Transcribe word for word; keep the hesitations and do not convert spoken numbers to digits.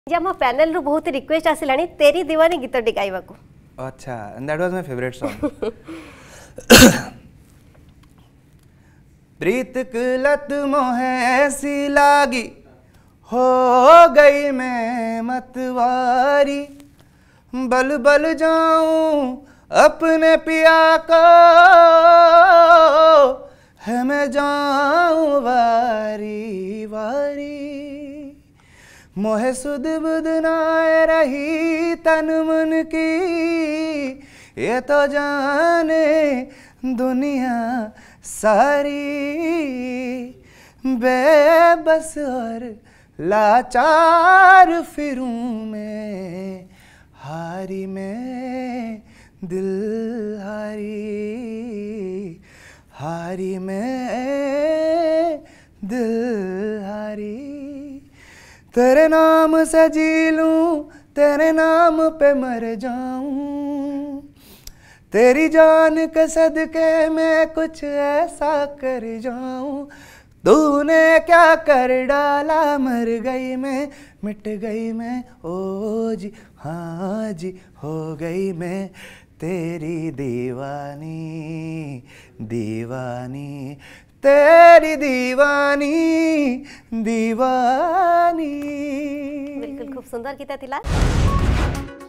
जे हम पैनल रु बहुत रिक्वेस्ट आसिलानी तेरी दीवानी गीत टी गाइबा को। अच्छा, and that was my favorite song. प्रीत की लत मोहे ऐसी लागी, हो गई मैं मतवारी, बल बल जाऊं अपने पिया को, है मैं जाऊं वारी वारी, मोहे सुध बुध नाय रही तन मन की, ये तो जाने दुनिया सारी, बेबस और लाचार फिरूं मैं, हारी मैं दिल हारी, हारी मैं दिल हारी, तेरे नाम से जी लूं तेरे नाम पे मर जाऊं, तेरी जान के सदके मैं कुछ ऐसा कर जाऊं, तूने क्या कर डाला, मर गई मैं मिट गई मैं, ओ जी हाँ जी हो गई मैं तेरी दीवानी दीवानी, तेरी दीवानी दीवानी। बिल्कुल खूब सुंदर गीत थिला।